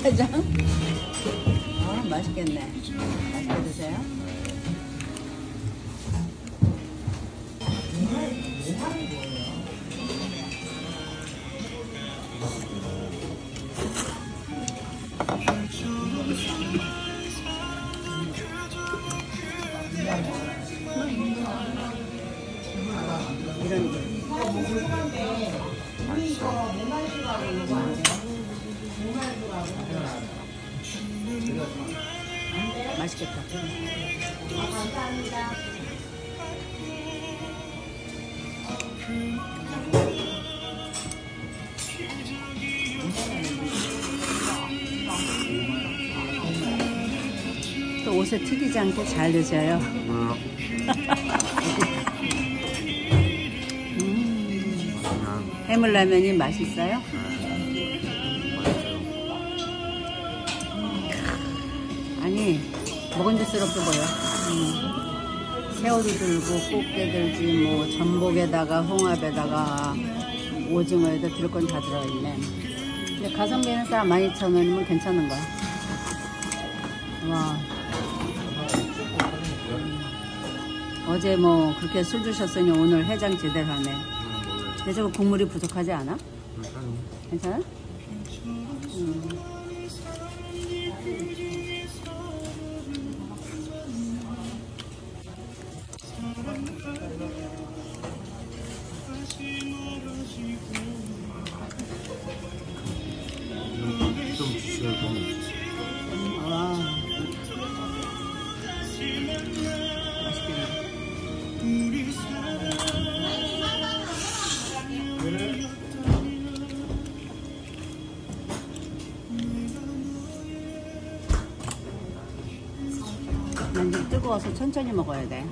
해장? 맛있겠네. 맛있게 드세요. 이런 게 맛있겠다. 감사합니다. 또 옷에 튀기지 않게 잘 드셔요. 해물라면이 맛있어요? 아니, 먹은짓스럽게 보여. 새우도 들고 꽃게 들지, 뭐 전복에다가 홍합에다가 오징어에다 들을 건 다 들어있네. 근데 가성비는 딱 12,000원이면 괜찮은 거야. 와. 어제 뭐 그렇게 술 드셨으니 오늘 해장 제대로 하네. 근데 저거 국물이 부족하지 않아? 괜찮아? 좀 주세요. 난 좀 뜨거워서 천천히 먹어야 돼.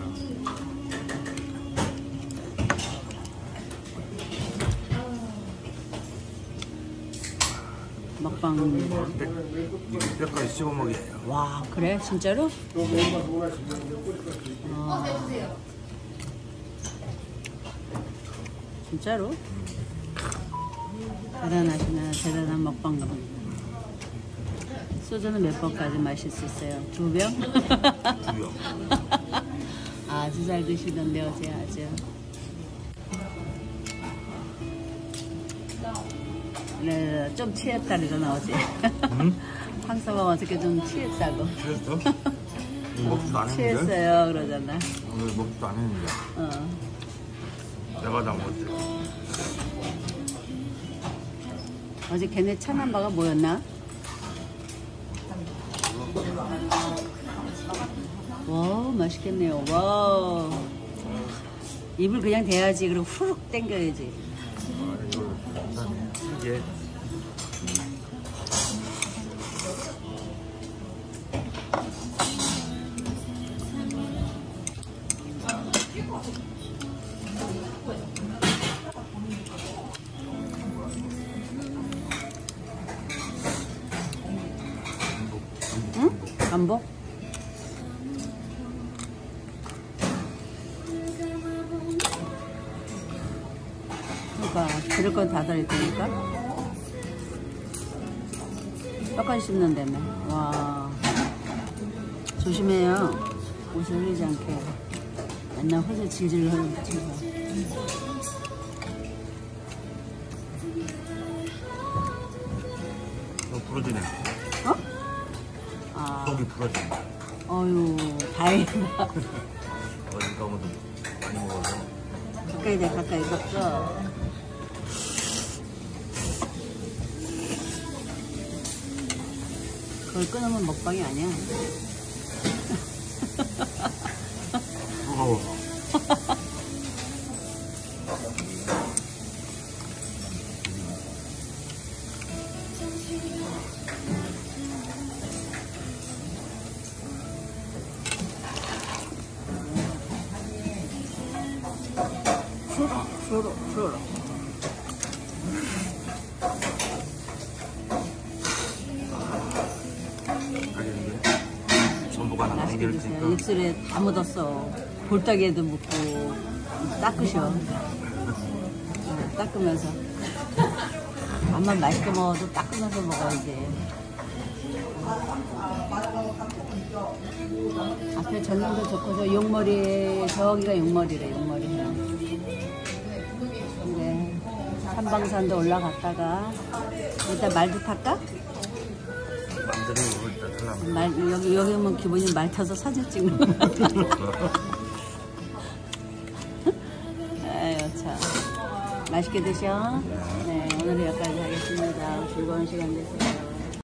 먹방. 뼈까지 씹어먹이에요. 와, 그래? 진짜로? 진짜로? 대단하시네. 대단한 먹방가입니다. 소주는 몇 번까지 마실 수 있어요? 2병? 2병. 아주 잘 드시던데 어제 아주. 네, 좀 취했다 그러잖아 어제. 황서방 어저께 좀 취했다고. 취했어? 먹지도 안 했는데? 취했어요 그러잖아. 오늘 먹지도 안 했는데. 내가 다 먹었지. 어제 걔네 차남바가 뭐였나? 와, 맛있겠네요. 와, 입을 그냥 대야지. 그리고 후룩 당겨야지. 이거 이게 응? 간복? 그러니까 들을 건 다 들을 테니까. 뼈까지 씹는다며. 와, 조심해요. 옷을 흘리지 않게. 맨날 호세 질질 흘리면서. 부러지네. 어? 아. 속이 부러지네. 어휴, 다행이다. 어제 너무 많이 먹어서. 가까이 돼, 가까이 갔어. 그걸 끊으면 먹방이 아니야. 뜨거워. 풀어. 전부가 나 맛있게 드세요. 입술에 다 묻었어. 볼따기에도 묻고. 닦으셔. 닦으면서. 암만 맛있게 먹어도 닦으면서 먹어야지. 앞에 전망도 좋고 저 용머리 저기가 용머리래 용머리. 네. 삼방산도 올라갔다가 일단 말도 탈까? 남들이 이걸 일단 탈라면. 여기 오면 기본이 말 타서 사진 찍는 거. 아유 참 맛있게 드셔. 네 오늘 여기까지 하겠습니다. 즐거운 시간 되세요.